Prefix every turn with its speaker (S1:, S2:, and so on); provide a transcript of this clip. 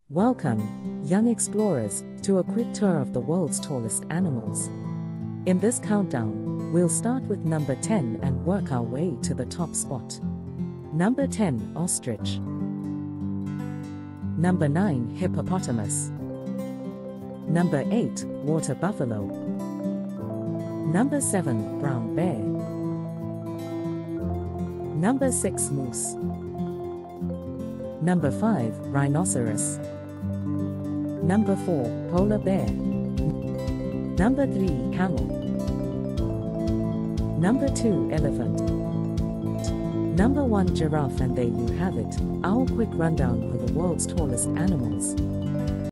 S1: Welcome, young explorers, to a quick tour of the world's tallest animals. In this countdown, we'll start with number 10 and work our way to the top spot. Number 10, ostrich. Number 9, hippopotamus. Number 8, water buffalo. Number 7, brown bear. Number 6, moose. Number 5, rhinoceros. Number 4, polar bear. Number 3, camel. Number 2, elephant. Number 1, giraffe. And there you have it, our quick rundown for the world's tallest animals.